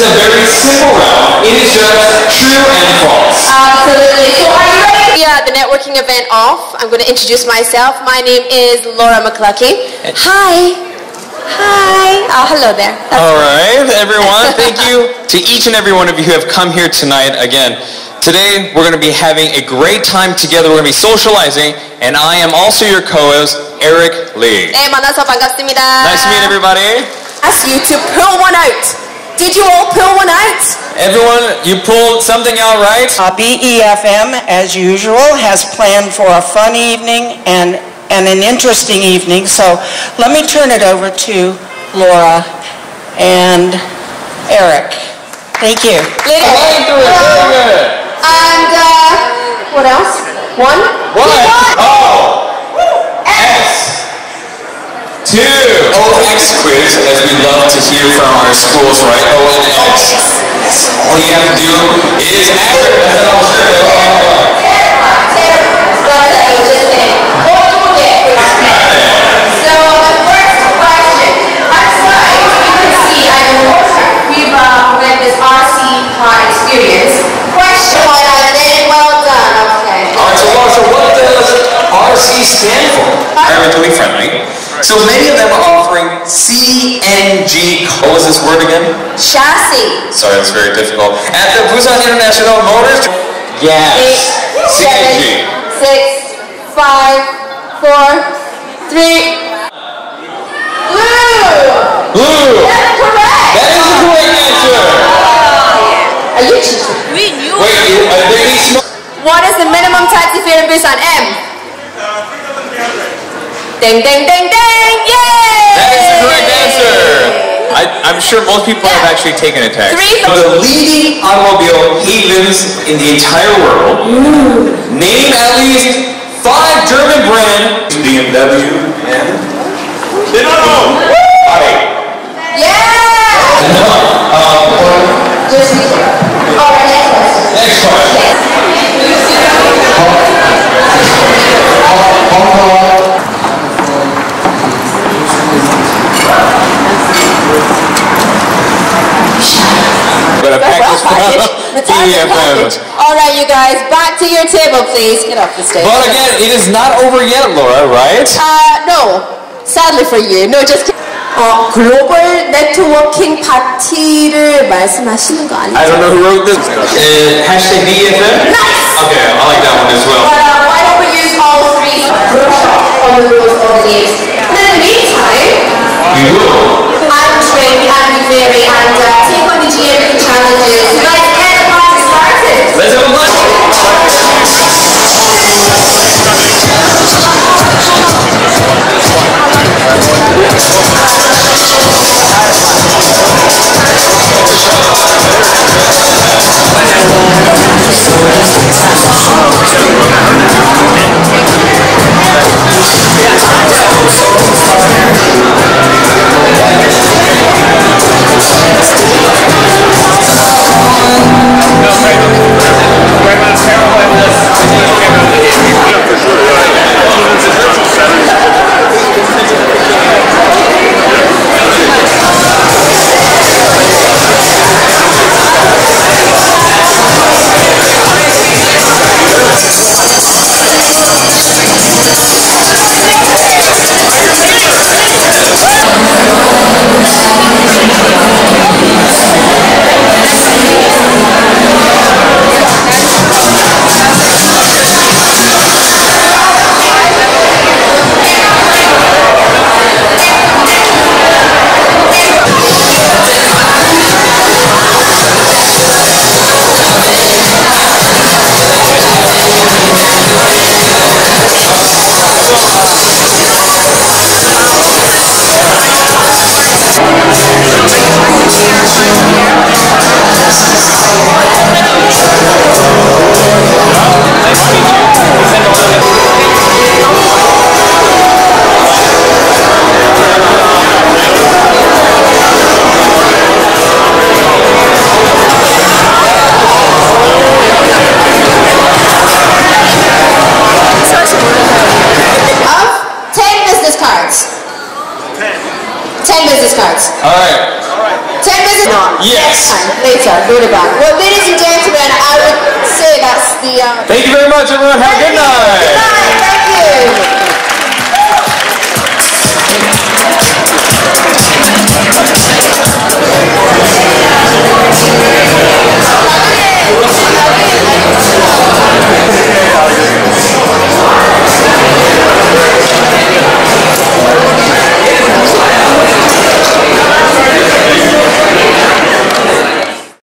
a very simple round. It is just true and false. Absolutely. So are you ready? Yeah, the networking event off. I'm going to introduce myself. My name is Laura McCluckey. Hi. Hi. Oh, hello there. All right, everyone. Thank you to each and every one of you who have come here tonight. Again, today we're going to be having a great time together. We're going to be socializing, and I am also your co-host, Eric Lee. 네, 만나서 반갑습니다. Nice to meet everybody. Ask you to pull one out. Did you all pull one out? Everyone, you pulled something out, right? BEFM, as usual, has planned for a fun evening and an interesting evening. So let me turn it over to Laura and Eric. Thank you. Very good. And what else? One? O, S, 2. OX quiz, as we love to hear from our schools, right? O and X. All you have to do is experience. Question. Well done. Okay. All right, so Laura, so what does RC stand for? Environmentally friendly. So many of them are offering CNG. What was this word again? Chassis. Sorry, it's very difficult. At the Busan International Motors. Yes. 8, 7, CNG. 6, 5, 4, 3. Blue. That's correct. That is the correct answer. Are you cheating? We knew. Wait, are there any small? What is the minimum taxi fare in Busan? M. Ding, ding, ding, ding! Yay! That is the correct answer. I'm sure most people have actually taken a taxi. The leading automobile havens in the entire world. Name at least 5 German brands. BMW and... Yeah! Next question. Alright, you guys, back to your table, please. Get off the stage. But again, it is not over yet, Laura, right? No. Sadly for you. No, just kidding. 글로벌 네트워킹 파티를 말씀하시는 거 아니죠? I don't know who wrote this. Hashtag BFM? Nice! Okay, I like that one as well. But why don't we use all 3 on the rules of the games? And in the meantime, You will. I'm Tring, I'm Mary, and take on the GMP challenges. You guys get the party started. Let's have a lunch. Thank you very much, everyone. Have a good night.